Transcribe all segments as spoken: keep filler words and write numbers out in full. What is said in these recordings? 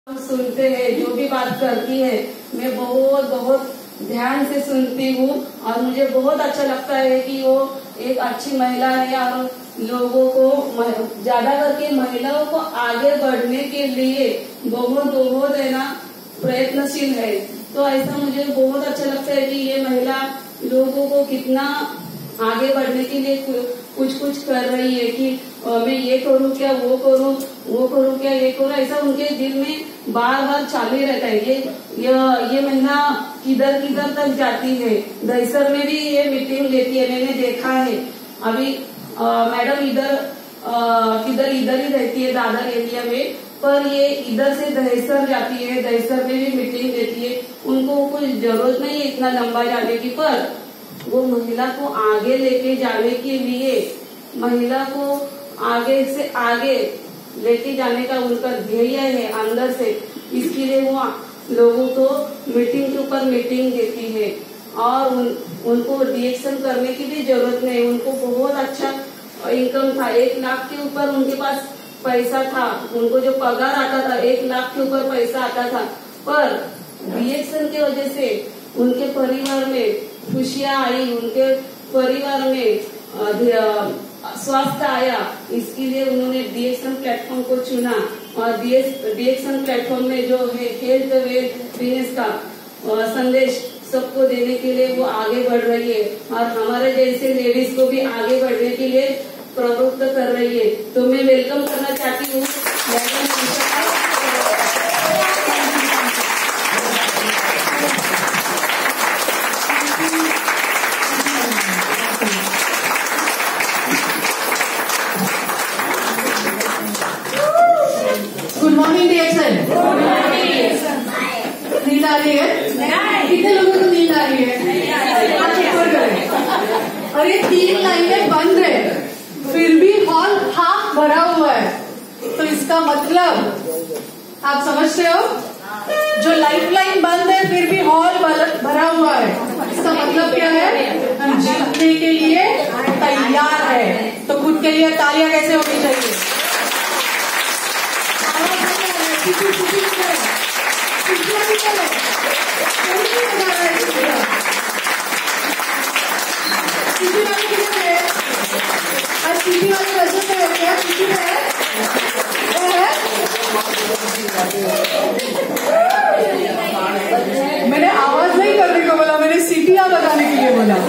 सुनते हैं, जो भी बात करती है मैं बहुत बहुत ध्यान से सुनती हूँ और मुझे बहुत अच्छा लगता है कि वो एक अच्छी महिला है और लोगों को ज्यादा करके महिलाओं को आगे बढ़ने के लिए बहुत बहुत है ना प्रयत्नशील है। तो ऐसा मुझे बहुत अच्छा लगता है कि ये महिला लोगों को कितना आगे बढ़ने के लिए कुछ कुछ कर रही है कि मैं ये करूँ क्या वो करूँ वो करूँ क्या ये करूँ, ऐसा उनके दिल में बार बार चालू ही रहता है। ये ये, ये महिला किधर किधर तक जाती है। दहिसर में भी ये मीटिंग लेती है, मैंने देखा है। अभी मैडम इधर किधर इधर ही रहती है दादर एरिया में, पर ये इधर से दहिसर जाती है, दहिसर में भी मीटिंग लेती है। उनको कोई जरूरत नहीं है इतना लंबा जाने की, पर वो महिला को आगे लेके जाने के लिए, महिला को आगे से आगे लेके जाने का उनका ध्येय है अंदर से। इसके लिए वो लोगों को मीटिंग के ऊपर मीटिंग देती है और उन, उनको रिएक्शन करने की भी जरूरत नहीं। उनको बहुत अच्छा इनकम था, एक लाख के ऊपर उनके पास पैसा था। उनको जो पगार आता था एक लाख के ऊपर पैसा आता था, पर रिएक्शन की वजह से उनके परिवार में खुशियाँ आई, उनके परिवार में स्वास्थ्य आया। इसके लिए उन्होंने डीएक्शन प्लेटफॉर्म को चुना और डीएक्शन प्लेटफॉर्म में जो है हेल्थ वेलनेस का संदेश सबको देने के लिए वो आगे बढ़ रही है और हमारे जैसे लेडीज को भी आगे बढ़ने के लिए प्रवृत्त कर रही है। तो मैं वेलकम करना चाहती हूँ गुड मॉर्निंग डीएक्शन। नींद आ रही है? कितने लोगों को नींद आ रही है? हाथ ऊपर करें। और ये तीन लाइनें बंद है, फिर भी हॉल हाफ भरा हुआ है। तो इसका मतलब आप समझते हो? जो लाइफ लाइन बंद है फिर भी हॉल भरा हुआ है, इसका मतलब क्या है? हम जीतने के लिए तैयार है। तो खुद के लिए तालियां कैसे होनी चाहिए? मैंने आवाज नहीं करने को बोला, मैंने सीटियां बताने के लिए बोला।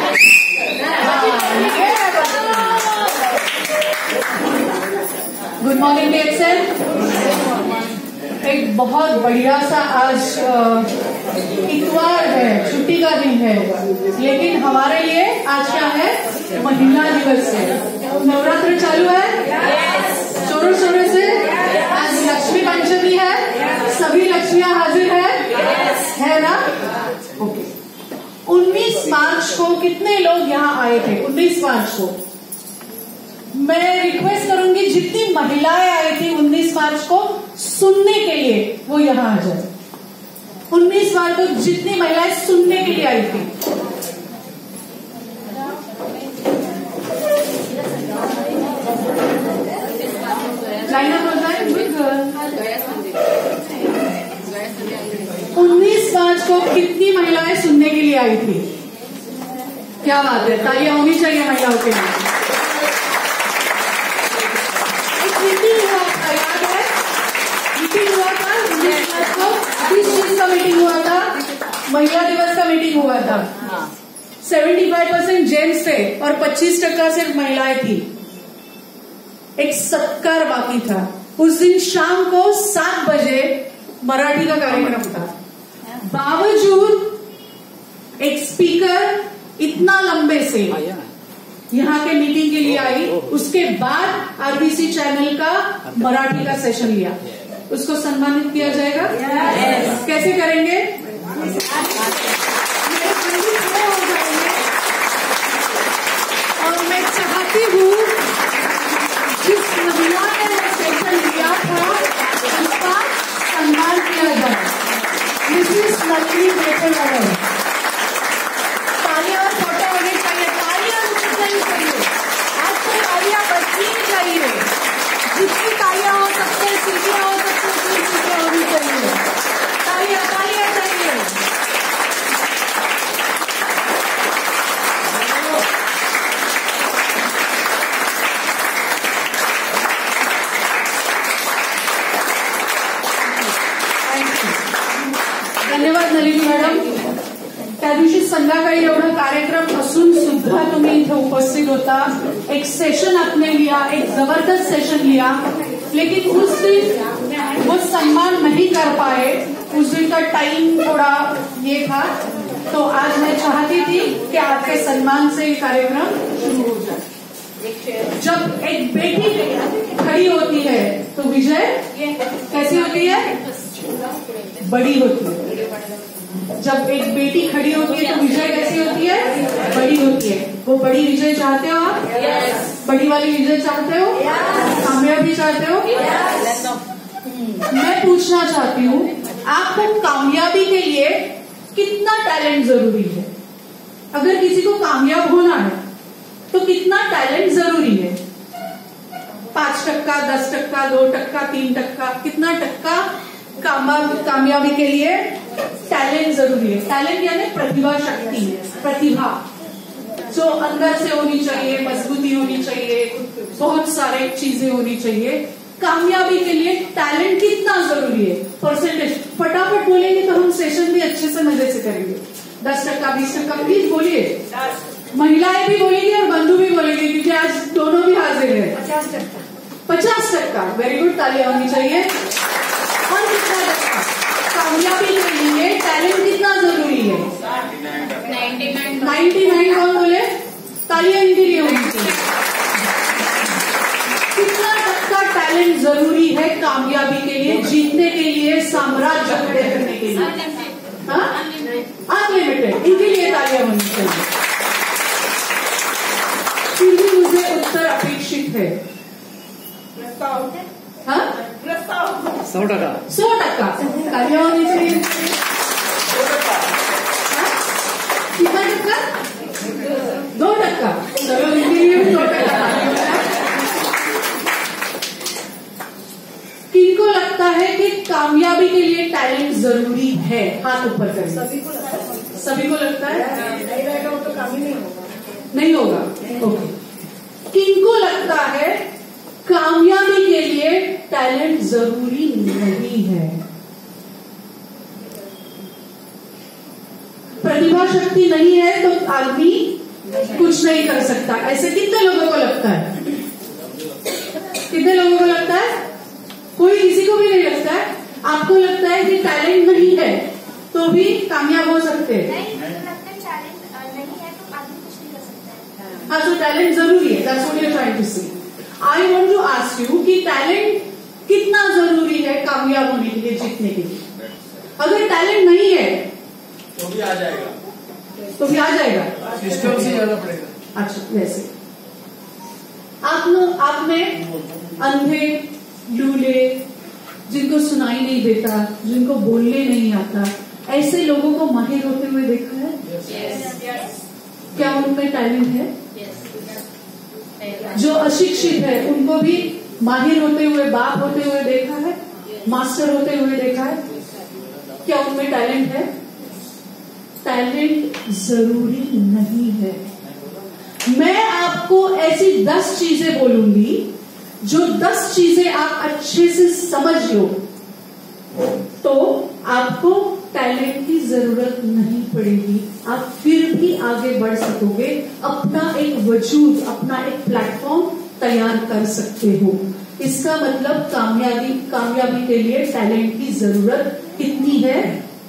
गुड मॉर्निंग डीएक्शन। एक बहुत बढ़िया सा आज इतवार है, छुट्टी का दिन है, लेकिन हमारे लिए आज क्या है? महिला दिवस है। नवरात्र चालू है जोरों शोरों से। आज लक्ष्मी पंचमी है, सभी लक्ष्मियां हाजिर है, है ना? ओके। उन्नीस मार्च को कितने लोग यहाँ आए थे? उन्नीस मार्च को मैं रिक्वेस्ट करूंगी जितनी महिलाएं आई थी उन्नीस मार्च को सुनने के लिए वो यहाँ आ जाए। उन्नीस मार्च को जितनी महिलाएं सुनने के लिए आई थी, लाइन अप होता है। उन्नीस मार्च को कितनी महिलाएं सुनने के लिए आई थी? क्या बात है, तालियां होनी चाहिए महिलाओं के लिए। मीटिंग हुआ था, याद है? मीटिंग हुआ था उन्नीस मार्च को। किस चीज का मीटिंग हुआ था? महिला दिवस का मीटिंग हुआ था। पचहत्तर परसेंट जेंट्स थे और पच्चीस टक्का सिर्फ महिलाएं थी। एक सत्कार बाकी था। उस दिन शाम को सात बजे मराठी का कार्यक्रम था। बावजूद एक स्पीकर इतना लंबे से यहाँ के मीटिंग के लिए आई, उसके बाद आरबीसी चैनल का मराठी का सेशन लिया। उसको सम्मानित किया जाएगा। yes. कैसे करेंगे? और मैं चाहती हूँ जिस महिला ने सेशन लिया था उसका सम्मान किया जाए। मिसेस नलिनी बेटे तालियां और फोटो होनी चाहिए। तालियां नहीं चाहिए, आज तो तालियां बचनी चाहिए। जितनी तालियां हो सकते हैं, सीटियां हो सकती है, धन्यवाद नलिनी मॅडम. त्या दिवशी संध्याकाळी एवढा कार्यक्रम असून सुद्धा तुम्ही इथे उपस्थित होता. एक सेशन आपने लिया, एक जबरदस्त सेशन लिया, लेकिन उस दिन वो सम्मान नहीं कर पाए. उस दिन का टाइम थोड़ा ये था, तो आज मैं चाहती थी कि आपके सम्मान से ये कार्यक्रम शुरू हो जाए. जब एक बेटी खड़ी होती है तो विजय कैसी होती है? बड़ी होती है. जब एक बेटी खड़ी होती है तो विजय कैसी होती है? बड़ी होती है. वो बड़ी विजय चाहते हो आप? yes. बड़ी वाली विजय चाहते हो? yes. कामयाबी चाहते हो? yes. मैं पूछना चाहती हूँ, आपको कामयाबी के लिए कितना टैलेंट जरूरी है? अगर किसी को कामयाब होना है तो कितना टैलेंट जरूरी है? पांच टक्का, दस टक्का, दो टक्का, तीन टक्का, कितना टक्का कामयाबी के लिए टैलेंट जरूरी है? टैलेंट यानी प्रतिभा शक्ति, प्रतिभा जो अंदर से होनी चाहिए, मजबूती होनी चाहिए, बहुत सारे चीजें होनी चाहिए. कामयाबी के लिए टैलेंट कितना जरूरी है? परसेंटेज फटाफट बोलेंगे तो हम सेशन भी अच्छे से मजे से करेंगे. दस टक्का, बीस टक्का, प्लीज बोलिए. महिलाएं भी बोलेंगी और बंधु भी बोलेंगे, क्योंकि आज दोनों भी हाजिर है. पचास टक्का. पचास टक्का, वेरी गुड, तालियां होनी चाहिए. और कितना टक्का? कामयाबी के लिए टैलेंट कितना जरूरी है? Ninety nine. कौन बोले? तालियां इनके लिए होनी चाहिए. कितना टक्का टैलेंट जरूरी है कामयाबी के लिए, जीतने के लिए, साम्राज्य खड़े करने के लिए? अनलिमिटेड. इनके लिए तालियां होनी चाहिए. फिर भी मुझे उत्तर अपेक्षित है. हाँ, सौ टका. सौ टका तालियां होनी चाहिए. कितना टक्का? दो टक्का. चलो इनके लिए भी दो टक्का. किनको लगता है कि कामयाबी के लिए टैलेंट जरूरी है? हाथ ऊपर करें. सभी को लगता है. सभी को लगता है? नहीं रहेगा तो काम ही नहीं होगा. नहीं होगा. ओके. किनको लगता है कामयाबी के लिए टैलेंट जरूरी नहीं है? प्रतिभा शक्ति नहीं है तो आदमी कुछ नहीं कर सकता. ऐसे कितने लोगों को लगता है? कितने लोगों को लगता है? कोई किसी को भी नहीं लगता है. आपको लगता है कि टैलेंट नहीं है तो भी कामयाब हो सकते हैं? नहीं, लगता है टैलेंट नहीं है तो आदमी कुछ नहीं कर सकता है. हाँ, तो टैलेंट जरूरी है. That's what you are trying to say. I want to ask you कि टैलेंट कितना जरूरी है कामयाब होने के लिए, जीतने के लिए? अगर टैलेंट नहीं है तो भी आ जाएगा. तो भी आ जाएगा. सिस्टम से ज्यादा पड़ेगा. अच्छा, वैसे आप लोग, आपने अंधे, लूले, जिनको सुनाई नहीं देता, जिनको बोलने नहीं आता, ऐसे लोगों को माहिर होते हुए देखा है? yes. Yes. क्या उनमें टैलेंट है? yes. जो अशिक्षित है उनको भी माहिर होते हुए, बाप होते हुए देखा है? yes. मास्टर होते हुए देखा है? क्या उनमें टैलेंट है? टैलेंट जरूरी नहीं है. मैं आपको ऐसी दस चीजें बोलूंगी, जो दस चीजें आप अच्छे से समझ लो तो आपको टैलेंट की जरूरत नहीं पड़ेगी. आप फिर भी आगे बढ़ सकोगे, अपना एक वजूद, अपना एक प्लेटफॉर्म तैयार कर सकते हो. इसका मतलब कामयाबी कामयाबी के लिए टैलेंट की जरूरत कितनी है?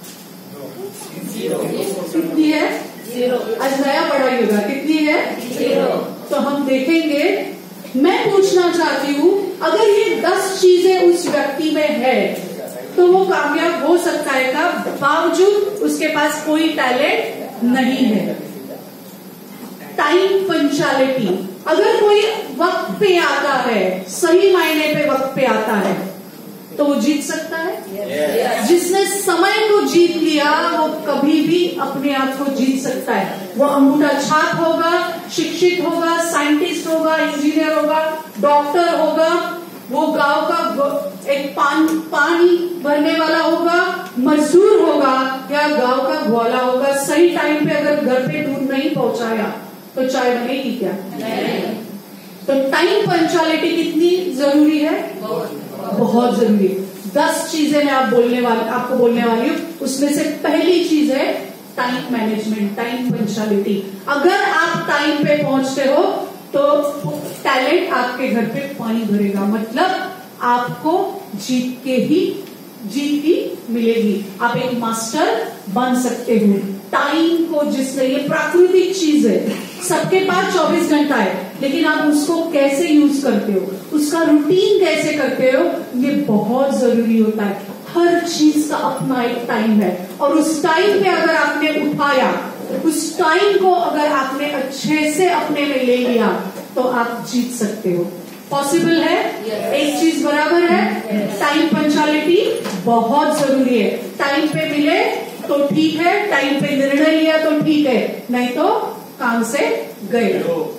कितनी है? जीरो. आज नया पढ़ाई होगा. कितनी है? जीरो. तो हम देखेंगे. मैं पूछना चाहती हूँ, अगर ये दस चीजें उस व्यक्ति में है तो वो कामयाब हो सकता है का बावजूद उसके पास कोई टैलेंट नहीं है? Time punctuality. अगर कोई वक्त पे आता है, सही मायने पे वक्त पे आता है, तो वो जीत सकता है? yes. जिसने समय को जीत लिया वो कभी भी अपने आप को जीत सकता है. वो अंगूठा छाप होगा, शिक्षित होगा, साइंटिस्ट होगा, इंजीनियर होगा, डॉक्टर होगा, वो गांव का एक पान, पानी भरने वाला होगा, मजदूर होगा, या गांव का ग्वाला होगा. सही टाइम पे अगर घर पे दूध नहीं पहुंचाया तो चाय बनेगी क्या? नहीं. तो टाइम पंक्चुअलिटी कितनी जरूरी है? बहुत जरूरी है. दस चीजें मैं आप बोलने वाली आपको बोलने वाली हूँ। उसमें से पहली चीज है टाइम मैनेजमेंट, टाइम पंक्चुअलिटी। अगर आप टाइम पे पहुंचते हो तो टैलेंट आपके घर पे पानी भरेगा, मतलब आपको जीत के ही जीत ही मिलेगी। आप एक मास्टर बन सकते हो। टाइम को जिसने, ये प्राकृतिक चीज है, सबके पास चौबीस घंटा है, लेकिन आप उसको कैसे यूज करते हो, उसका रूटीन कैसे करते हो, ये बहुत जरूरी होता है। हर चीज का अपना एक टाइम है, और उस टाइम पे अगर आपने उठाया, उस टाइम को अगर आपने अच्छे से अपने में ले लिया, तो आप जीत सकते हो। पॉसिबल है? yes. एक चीज बराबर है, टाइम पंक्चुअलिटी बहुत जरूरी है। टाइम पे मिले तो ठीक है, टाइम पे निर्णय लिया तो ठीक है, नहीं तो काम से गए।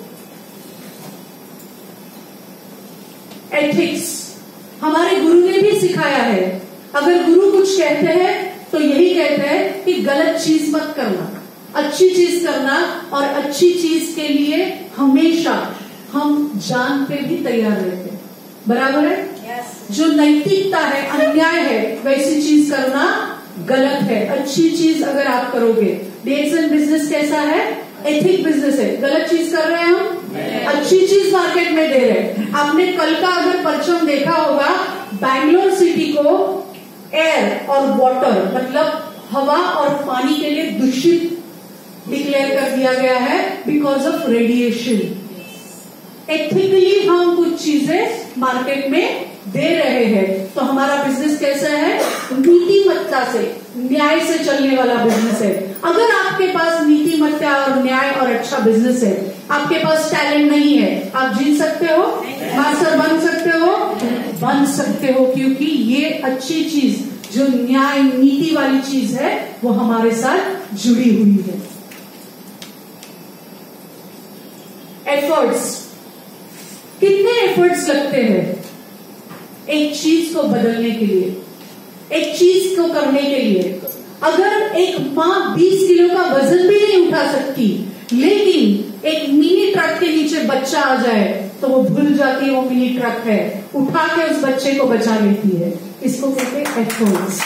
एथिक्स हमारे गुरु ने भी सिखाया है। अगर गुरु कुछ कहते हैं तो यही कहते हैं कि गलत चीज मत करना, अच्छी चीज करना, और अच्छी चीज के लिए हमेशा हम जान पे भी तैयार रहते हैं। बराबर है? yes. जो नैतिकता है, अन्याय है, वैसी चीज करना गलत है। अच्छी चीज अगर आप करोगे, डीएक्सएन बिजनेस कैसा है? एथिक बिजनेस है। गलत चीज कर रहे हैं हम? yes. अच्छी चीज मार्केट में दे रहे हैं। आपने कल का अगर परचम देखा होगा, बैंगलोर सिटी को एयर और वाटर, मतलब हवा और पानी के लिए दूषित डिक्लेयर कर दिया गया है बिकॉज ऑफ रेडिएशन। एथिकली हम कुछ चीजें मार्केट में दे रहे हैं, तो हमारा बिजनेस कैसा है? नीतिमत्ता से, न्याय से चलने वाला बिजनेस है। अगर आपके पास नीतिमत्ता और न्याय और अच्छा बिजनेस है, आपके पास टैलेंट नहीं है, आप जीत सकते हो? मास्टर बन सकते हो? बन सकते हो, क्योंकि ये अच्छी चीज, जो न्याय नीति वाली चीज है, वो हमारे साथ जुड़ी हुई है। एफर्ट्स, कितने एफर्ट्स लगते हैं एक चीज को बदलने के लिए, एक चीज को करने के लिए। अगर एक माँ बीस किलो का वजन भी नहीं उठा सकती, लेकिन एक मिनी ट्रक के नीचे बच्चा आ जाए तो वो भूल जाती है वो मिनी ट्रक है, उठा के उस बच्चे को बचा लेती है। इसको कहते हैं एफर्ट्स,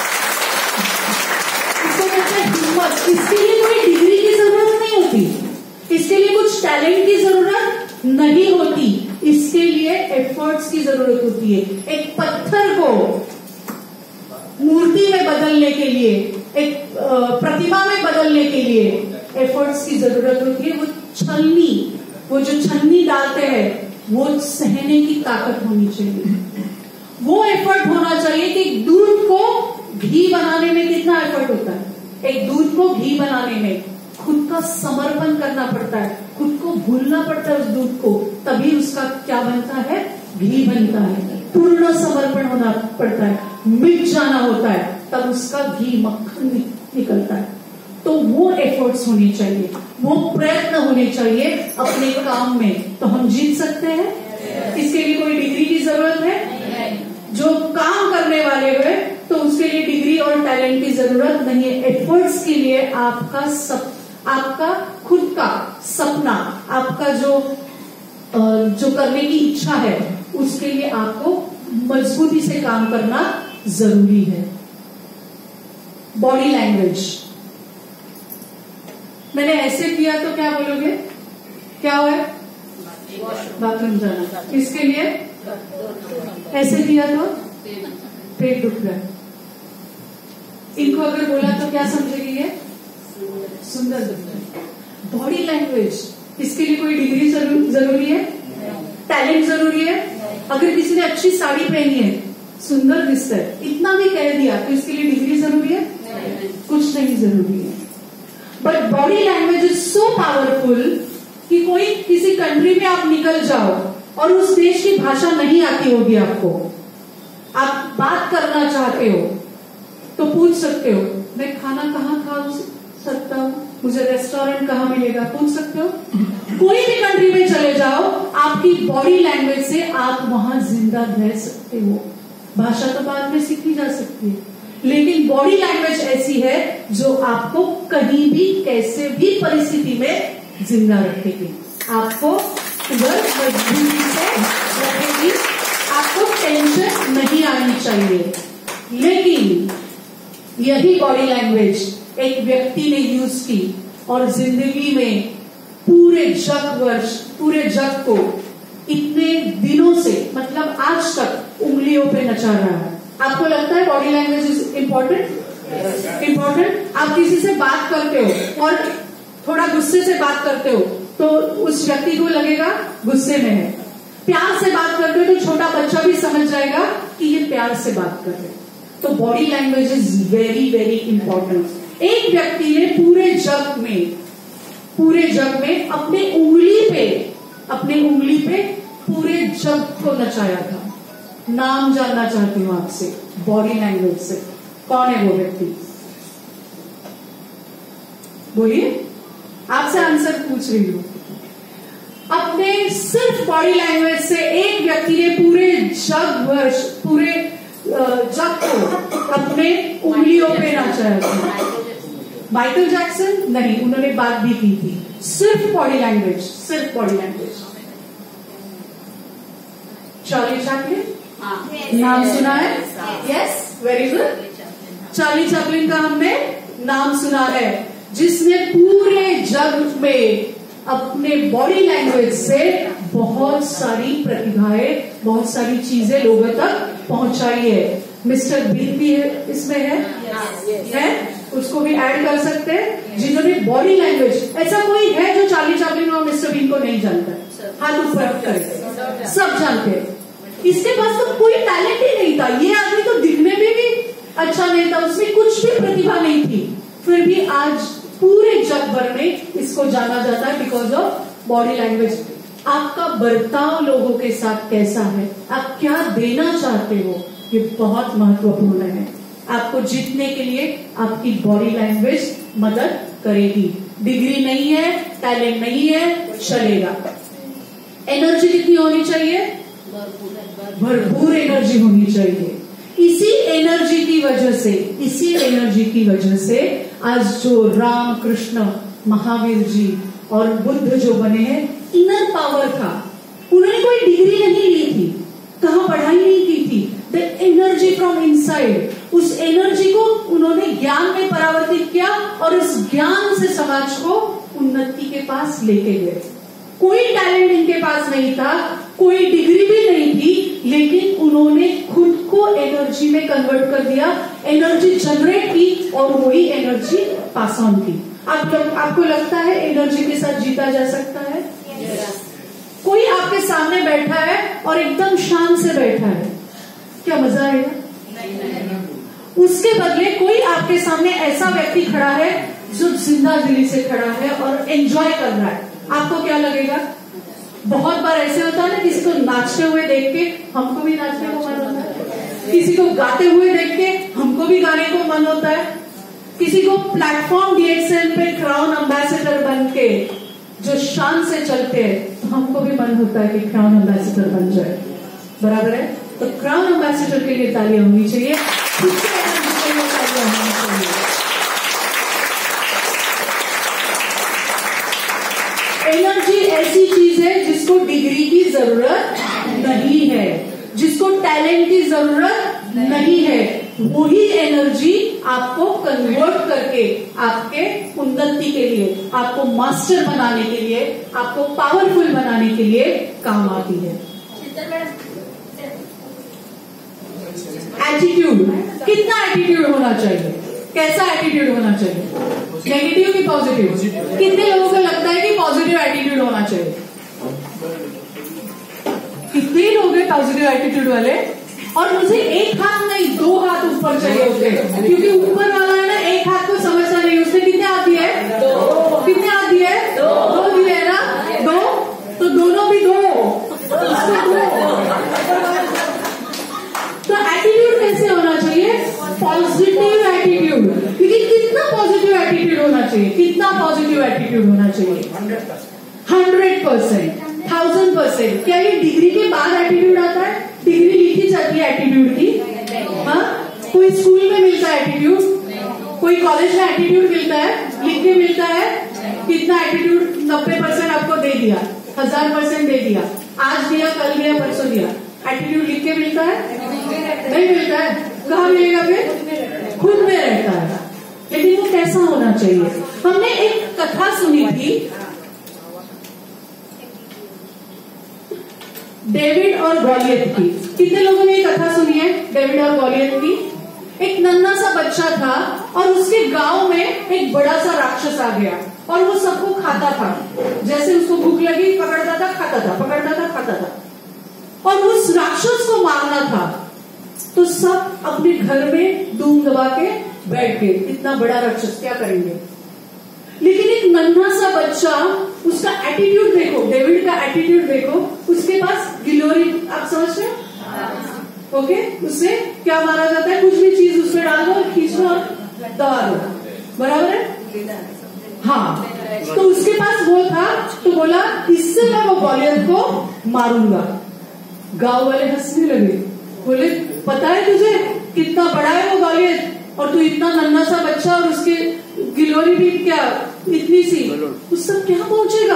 इसको कहते हैं हिम्मत। इसके लिए कोई डिग्री की जरूरत नहीं होती, इसके लिए कुछ टैलेंट की जरूरत नहीं होती, इसके लिए एफर्ट्स की जरूरत होती है। एक पत्थर को मूर्ति में बदलने के लिए, एक प्रतिमा में बदलने के लिए एफर्ट्स की जरूरत होती है। वो छलनी, वो जो छलनी डालते हैं, वो सहने की ताकत होनी चाहिए। वो एफर्ट होना चाहिए कि दूध को घी बनाने में कितना एफर्ट होता है। एक दूध को घी बनाने में खुद का समर्पण करना पड़ता है, खुद को भूलना पड़ता है उस दूध को, तभी उसका क्या बनता है? घी बनता है। पूर्ण समर्पण होना पड़ता है, मिट जाना होता है, तब उसका घी मक्खन निकलता है। तो वो एफर्ट्स होने चाहिए, वो प्रयत्न होने चाहिए अपने काम में, तो हम जीत सकते हैं। इसके लिए कोई डिग्री की जरूरत है? जो काम करने वाले हुए तो उसके लिए डिग्री और टैलेंट की जरूरत नहीं है। एफर्ट्स के लिए आपका सब, आपका खुद का सपना, आपका जो जो करने की इच्छा है, उसके लिए आपको मजबूती से काम करना जरूरी है। बॉडी लैंग्वेज, मैंने ऐसे किया तो क्या बोलोगे? क्या हुआ? बाथरूम जाना। इसके लिए ऐसे किया तो पेट दुख रहा है। इनको अगर बोला तो क्या समझेगी? ये सुंदर दिख रहा है। बॉडी लैंग्वेज, इसके लिए कोई डिग्री जरूरी है? टैलेंट जरूरी है? अगर किसी ने अच्छी साड़ी पहनी है, सुंदर दिखता है, इतना भी कह दिया तो इसके लिए डिग्री जरूरी है? कुछ नहीं जरूरी है। But body language is so powerful कि कोई किसी कंट्री में आप निकल जाओ और उस देश की भाषा नहीं आती होगी आपको, आप बात करना चाहते हो तो पूछ सकते हो, मैं खाना कहाँ खा सकता हूँ, मुझे रेस्टोरेंट कहाँ मिलेगा, पूछ सकते हो। कोई भी कंट्री में चले जाओ, आपकी बॉडी लैंग्वेज से आप वहां जिंदा रह सकते हो। भाषा तो बाद में सीखी जा सकती है, लेकिन बॉडी लैंग्वेज ऐसी है जो आपको कहीं भी कैसे भी परिस्थिति में जिंदा रखेगी, आपको उधर मजबूती से रखेगी, आप आपको टेंशन नहीं आनी चाहिए। लेकिन यही बॉडी लैंग्वेज एक व्यक्ति ने यूज की और जिंदगी में पूरे जग वर्ष पूरे जग को इतने दिनों से, मतलब आज तक उंगलियों पे नचा रहा है। आपको लगता है body language is important? Important. आप किसी से बात करते हो और थोड़ा गुस्से से बात करते हो तो उस व्यक्ति को लगेगा गुस्से में है। प्यार से बात करते हो तो छोटा बच्चा भी समझ जाएगा कि ये प्यार से बात कर रहे हैं। तो body language is very very important. एक व्यक्ति ने पूरे जग में पूरे जग में अपने उंगली पे अपने उंगली पे पूरे जग को नचाया था। नाम जानना चाहती हूँ आपसे बॉडी लैंग्वेज से, कौन है वो व्यक्ति? बोलिए, आपसे आंसर पूछ रही हूँ। अपने सिर्फ बॉडी लैंग्वेज से एक व्यक्ति ने पूरे जग वर्ष पूरे जग को अपने उंगलियों पे नचाया था। Michael Jackson? नहीं, उन्होंने बात भी की थी। सिर्फ बॉडी लैंग्वेज, सिर्फ बॉडी लैंग्वेज। Charlie Chaplin? नाम सुना है? Yes, very good. Charlie Chaplin का हमने नाम सुना है, जिसने पूरे जग में अपने बॉडी लैंग्वेज से बहुत सारी प्रतिभाएं, बहुत सारी चीजें लोगों तक पहुंचाई है। मिस्टर बीन भी है, इसमें है, है? उसको भी ऐड कर सकते हैं, जिन्होंने बॉडी लैंग्वेज। ऐसा कोई है जो चार्ली चैपलिन और मिस्टर बीन को नहीं जानता? हाथ ऊपर करें, सब जानते हैं। इसके पास तो कोई टैलेंट ही नहीं था। ये आदमी तो दिखने में भी अच्छा नहीं था, उसमें कुछ भी प्रतिभा नहीं थी, फिर भी आज पूरे जग भर में इसको जाना जाता है बिकॉज ऑफ बॉडी लैंग्वेज। आपका बर्ताव लोगों के साथ कैसा है, आप क्या देना चाहते हो, ये बहुत महत्वपूर्ण है। आपको जीतने के लिए आपकी बॉडी लैंग्वेज मदद करेगी। डिग्री नहीं है, टैलेंट नहीं है, चलेगा। एनर्जी कितनी होनी चाहिए? भरपूर एनर्जी होनी चाहिए। इसी एनर्जी की वजह से इसी एनर्जी की वजह से आज जो राम कृष्ण महावीर जी और बुद्ध जो बने हैं, इनर पावर था। उन्होंने कोई डिग्री नहीं ली थी, कहाँ पढ़ाई नहीं की थी। द एनर्जी फ्रॉम इनसाइड, उस एनर्जी को उन्होंने ज्ञान में परावर्तित किया और इस ज्ञान से समाज को उन्नति के पास लेके गए। कोई टैलेंट इनके पास नहीं था, कोई डिग्री भी नहीं थी, लेकिन उन्होंने खुद को एनर्जी में कन्वर्ट कर दिया, एनर्जी जनरेट की और वही एनर्जी पास ऑन की। आप आपको लगता है एनर्जी के साथ जीता जा सकता है? yes. कोई आपके सामने बैठा है और एकदम शांत से बैठा है, क्या मजा आएगा? उसके बदले कोई आपके सामने ऐसा व्यक्ति खड़ा है जो जिंदा दिली से खड़ा है और एंजॉय कर रहा है, आपको क्या लगेगा? बहुत बार ऐसे होता है ना, किसी को नाचते हुए देख के हमको भी नाचने को मन होता है, किसी को गाते हुए देख के हमको भी गाने को मन होता है, किसी को प्लेटफॉर्म डीएक्सएल पे क्राउन एम्बेसडर बन के जो शान से चलते हैं, तो हमको भी मन होता है कि क्राउन एम्बेसडर बन जाए। बराबर है? तो क्राउन एम्बेसडर के लिए तालियां होनी चाहिए, खुद से तालियां होनी चाहिए। एनर्जी ऐसी चीज है जिसको डिग्री की जरूरत नहीं है, जिसको टैलेंट की जरूरत नहीं है। वही एनर्जी आपको कन्वर्ट करके आपके उन्नति के लिए, आपको मास्टर बनाने के लिए, आपको पावरफुल बनाने के लिए काम आती है। एटीट्यूड, कितना एटीट्यूड होना चाहिए? कैसा एटीट्यूड होना चाहिए? नेगेटिव की पॉजिटिव? कितने लोगों को लगता है कि पॉजिटिव एटीट्यूड होना चाहिए? कितने लोग हैं पॉजिटिव एटीट्यूड वाले? और मुझे एक हाथ नहीं, दो हाथ ऊपर चाहिए होते हैं, क्योंकि ऊपर वाला है ना, एक हाथ को समझता नहीं। उसने कितने हाथ दिए? दो। कितने हाथ दिए? दो। दो दिए है ना? दो, तो दोनों भी दो, तो एटीट्यूड कैसे होना चाहिए? Positive attitude. लेकिन कितना पॉजिटिव एटीट्यूड होना चाहिए? कितना पॉजिटिव एटीट्यूड होना चाहिए? Hundred percent, thousand percent. क्या ये डिग्री के बाद एटीट्यूड आता है? डिग्री लिखी जाती है एटीट्यूड की? हाँ, कोई स्कूल में मिलता है एटीट्यूड, कोई कॉलेज में एटीट्यूड मिलता है, लिख के मिलता है। कितना एटीट्यूड? नब्बे परसेंट आपको दे दिया, हजार परसेंट दे दिया, आज दिया, कल दिया, परसों दिया। एटीट्यूड लिख के मिलता है? नहीं मिलता है। कहाँ मिलेगा फिर? खुद में रहता है। लेकिन वो कैसा होना चाहिए? हमने एक कथा सुनी थी, डेविड और गॉलियत की। कितने लोगों ने ये कथा सुनी है डेविड और गॉलियत की? एक नन्हा सा बच्चा था और उसके गांव में एक बड़ा सा राक्षस आ गया और वो सबको खाता था। जैसे उसको भूख लगी पकड़ता था, खाता था, पकड़ता था, खाता था। और उस राक्षस को मारना था तो सब अपने घर में धूम दबा के बैठ गए। इतना बड़ा राक्षस क्या करेंगे? लेकिन एक नन्हा सा बच्चा, उसका एटीट्यूड देखो, डेविड का एटीट्यूड देखो। उसके पास गिलोरी, आप समझते हैं? ओके, उससे क्या मारा जाता है? कुछ भी चीज उसमें डाल दो और खींचो और दबा दो, बराबर है? हाँ, तो उसके पास वो था तो बोला इससे मैं वो गॉलियत को मारूंगा। गांव वाले हंसने लगे, बोले पता है तुझे कितना बड़ा है वो गॉलियत और तू इतना नन्हा सा बच्चा और उसके गिलोरी भी क्या इतनी सी, उस सब क्या पहुंचेगा?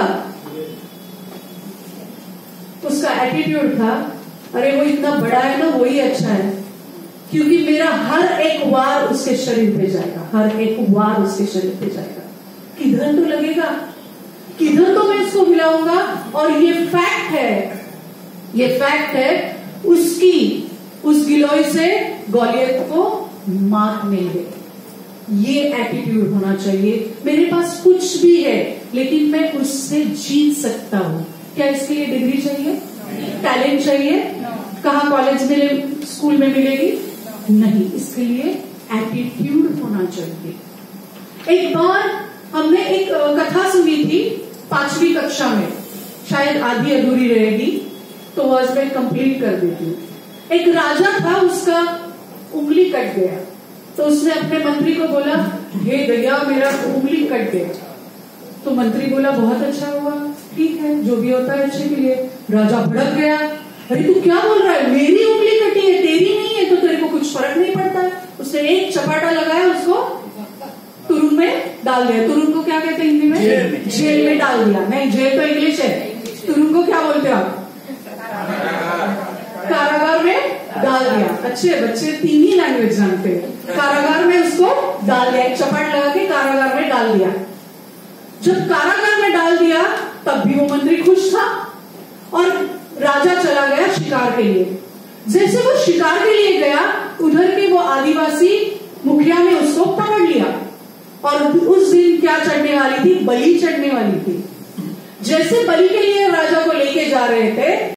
उसका एटीट्यूड था अरे वो इतना बड़ा है ना, वही अच्छा है, क्योंकि मेरा हर एक वार उसके शरीर पे जाएगा, हर एक वार उसके शरीर पे जाएगा। किधर तो लगेगा, किधर तो मैं इसको हिलाऊंगा। और ये फैक्ट है, ये फैक्ट है, उसकी उस गिलोय से गॉलियत को मात मिल गई। ये एटीट्यूड होना चाहिए, मेरे पास कुछ भी है लेकिन मैं उससे जीत सकता हूं। क्या इसके लिए डिग्री चाहिए? टैलेंट चाहिए? कहाँ कॉलेज में, स्कूल में मिलेगी? नहीं, इसके लिए एटीट्यूड होना चाहिए। एक बार हमने एक कथा सुनी थी पांचवी कक्षा में, शायद आधी अधूरी रहेगी तो आज मैं कंप्लीट कर देती हूँ। एक राजा था, उसका उंगली कट गया तो उसने अपने मंत्री को बोला हे दया मेरा उंगली कट गया। तो मंत्री बोला बहुत अच्छा हुआ, ठीक है, जो भी होता है अच्छे के लिए। राजा भड़क गया, अरे तू क्या बोल रहा है, मेरी उंगली कटी है, तेरी नहीं है, तो तेरे को कुछ फर्क नहीं पड़ता है। उसने एक चपाटा लगाया, उसको तुरुन में डाल दिया। तुरुन को क्या कहते हैं हिंदी में? जेल, जेल में डाल दिया। नहीं, जेल तो इंग्लिश है, तुरुन को क्या बोलते हो आप? कारागार में डाल दिया। अच्छे बच्चे तीन ही लैंग्वेज जानते हैं। कारागार में उसको डाल दिया, एक चपाट लगा के कारागार में डाल दिया। जब कारागार में डाल दिया तब भी वो मंत्री खुश था और राजा चला गया शिकार के लिए। जैसे वो शिकार के लिए गया, उधर के वो आदिवासी मुखिया ने उसको पकड़ लिया और उस दिन क्या चढ़ने वाली थी? बलि चढ़ने वाली थी। जैसे बलि के लिए राजा को लेके जा रहे थे